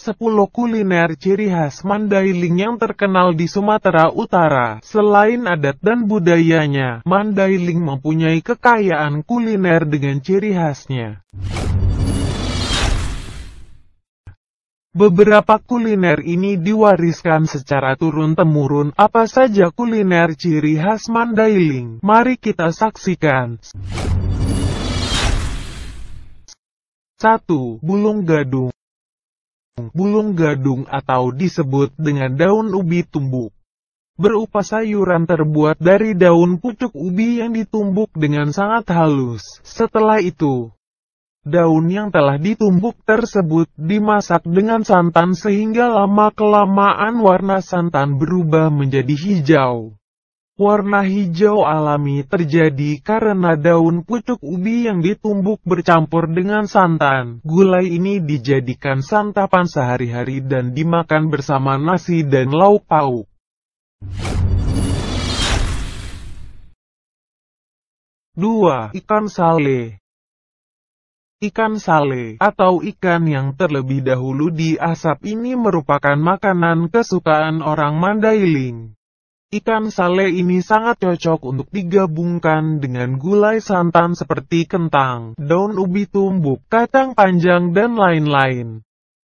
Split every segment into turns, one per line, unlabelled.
10 kuliner ciri khas Mandailing yang terkenal di Sumatera Utara. Selain adat dan budayanya, Mandailing mempunyai kekayaan kuliner dengan ciri khasnya. Beberapa kuliner ini diwariskan secara turun-temurun. Apa saja kuliner ciri khas Mandailing? Mari kita saksikan. 1. Bulung gadung. Bulung gadung atau disebut dengan daun ubi tumbuk, berupa sayuran terbuat dari daun pucuk ubi yang ditumbuk dengan sangat halus. Setelah itu, daun yang telah ditumbuk tersebut dimasak dengan santan sehingga lama-kelamaan warna santan berubah menjadi hijau. Warna hijau alami terjadi karena daun pucuk ubi yang ditumbuk bercampur dengan santan. Gulai ini dijadikan santapan sehari-hari dan dimakan bersama nasi dan lauk pauk. 2. Ikan sale. Ikan sale, atau ikan yang terlebih dahulu diasap, ini merupakan makanan kesukaan orang Mandailing. Ikan sale ini sangat cocok untuk digabungkan dengan gulai santan seperti kentang, daun ubi tumbuk, kacang panjang, dan lain-lain.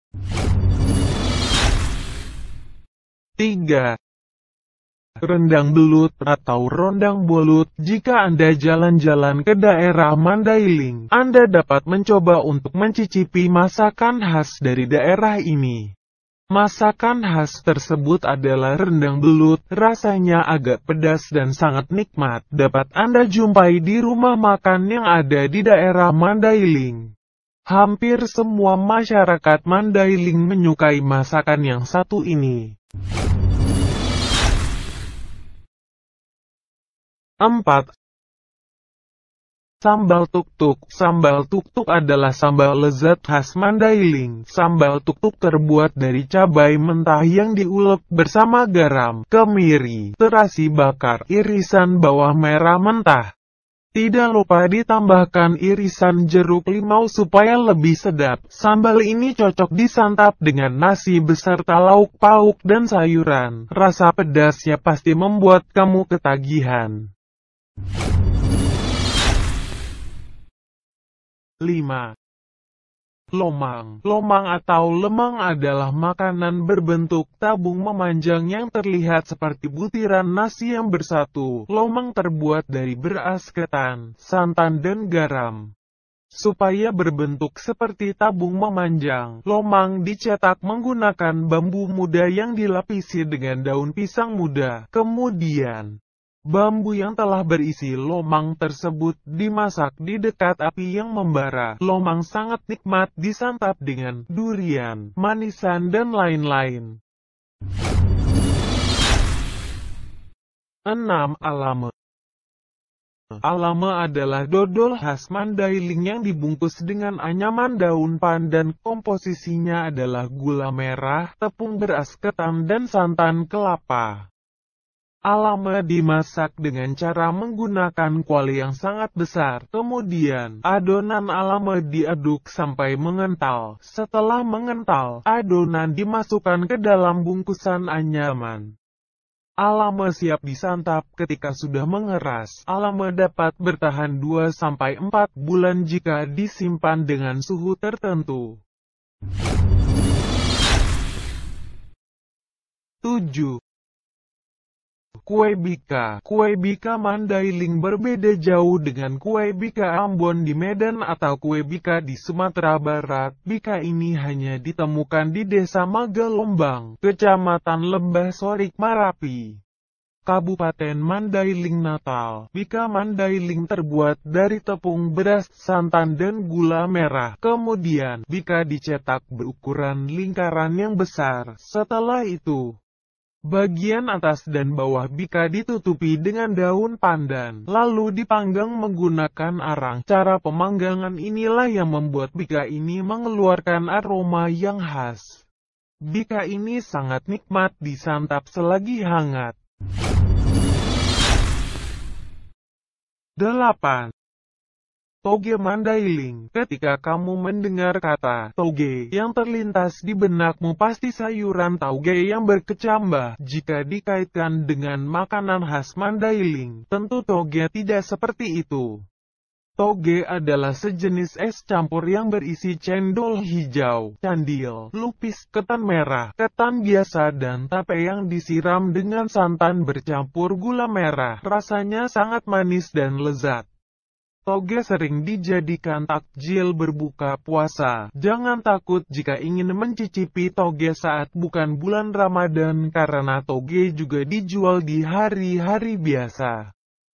3. Rendang belut atau rondang bolut. Jika Anda jalan-jalan ke daerah Mandailing, Anda dapat mencoba untuk mencicipi masakan khas dari daerah ini. Masakan khas tersebut adalah rendang belut. Rasanya agak pedas dan sangat nikmat. Dapat Anda jumpai di rumah makan yang ada di daerah Mandailing. Hampir semua masyarakat Mandailing menyukai masakan yang satu ini. 4. Sambal tuk-tuk. Sambal tuk-tuk adalah sambal lezat khas Mandailing. Sambal tuk-tuk terbuat dari cabai mentah yang diulek bersama garam, kemiri, terasi bakar, irisan bawang merah mentah. Tidak lupa ditambahkan irisan jeruk limau supaya lebih sedap. Sambal ini cocok disantap dengan nasi beserta lauk pauk dan sayuran. Rasa pedasnya pasti membuat kamu ketagihan. 5. Lomang. Lomang atau lemang adalah makanan berbentuk tabung memanjang yang terlihat seperti butiran nasi yang bersatu. Lomang terbuat dari beras ketan, santan dan garam. Supaya berbentuk seperti tabung memanjang, lomang dicetak menggunakan bambu muda yang dilapisi dengan daun pisang muda. Kemudian, bambu yang telah berisi lomang tersebut dimasak di dekat api yang membara. Lomang sangat nikmat disantap dengan durian, manisan, dan lain-lain. 6. Alame. Alame adalah dodol khas Mandailing yang dibungkus dengan anyaman daun pandan. Komposisinya adalah gula merah, tepung beras ketan, dan santan kelapa. Alame dimasak dengan cara menggunakan kuali yang sangat besar. Kemudian, adonan alame diaduk sampai mengental. Setelah mengental, adonan dimasukkan ke dalam bungkusan anyaman. Alame siap disantap ketika sudah mengeras. Alame dapat bertahan 2-4 bulan jika disimpan dengan suhu tertentu. 7. Kue bika. Kue bika Mandailing berbeda jauh dengan kue bika Ambon di Medan atau kue bika di Sumatera Barat. Bika ini hanya ditemukan di Desa Magalombang, Kecamatan Lembah Sorik, Marapi, Kabupaten Mandailing, Natal. Bika Mandailing terbuat dari tepung beras, santan, dan gula merah. Kemudian, bika dicetak berukuran lingkaran yang besar. Setelah itu, bagian atas dan bawah bika ditutupi dengan daun pandan, lalu dipanggang menggunakan arang. Cara pemanggangan inilah yang membuat bika ini mengeluarkan aroma yang khas. Bika ini sangat nikmat disantap selagi hangat. 8. toge mandailing. Ketika kamu mendengar kata toge, yang terlintas di benakmu pasti sayuran tauge yang berkecambah. Jika dikaitkan dengan makanan khas Mandailing, tentu toge tidak seperti itu. Toge adalah sejenis es campur yang berisi cendol hijau, candil, lupis, ketan merah, ketan biasa dan tape yang disiram dengan santan bercampur gula merah. Rasanya sangat manis dan lezat. Toge sering dijadikan takjil berbuka puasa. Jangan takut jika ingin mencicipi toge saat bukan bulan Ramadan karena toge juga dijual di hari-hari biasa.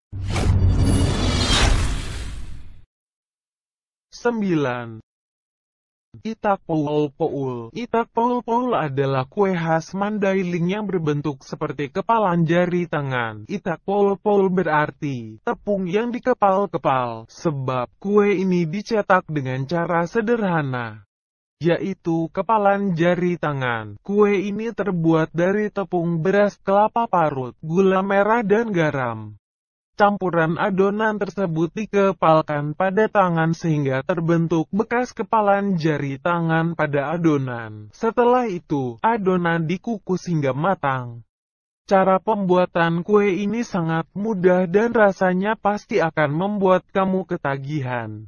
9. Itak poul-poul. Itak poul-poul adalah kue khas Mandailing yang berbentuk seperti kepalan jari tangan. Itak poul-poul berarti tepung yang dikepal-kepal, sebab kue ini dicetak dengan cara sederhana, yaitu kepalan jari tangan. Kue ini terbuat dari tepung beras, kelapa parut, gula merah dan garam. Campuran adonan tersebut dikepalkan pada tangan sehingga terbentuk bekas kepalan jari tangan pada adonan. Setelah itu, adonan dikukus hingga matang. Cara pembuatan kue ini sangat mudah dan rasanya pasti akan membuat kamu ketagihan.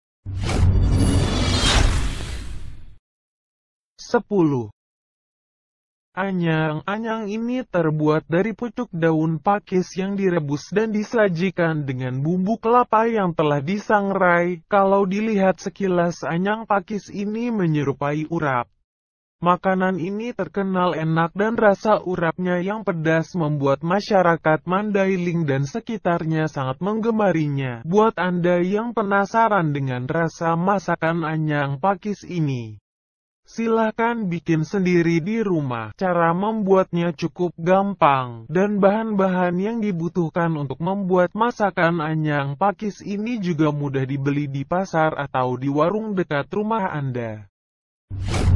10. Anyang. Anyang ini terbuat dari pucuk daun pakis yang direbus dan disajikan dengan bumbu kelapa yang telah disangrai. Kalau dilihat sekilas, anyang pakis ini menyerupai urap. Makanan ini terkenal enak dan rasa urapnya yang pedas membuat masyarakat Mandailing dan sekitarnya sangat menggemarinya. Buat Anda yang penasaran dengan rasa masakan anyang pakis ini, silahkan bikin sendiri di rumah. Cara membuatnya cukup gampang, dan bahan-bahan yang dibutuhkan untuk membuat masakan anyang pakis ini juga mudah dibeli di pasar atau di warung dekat rumah Anda.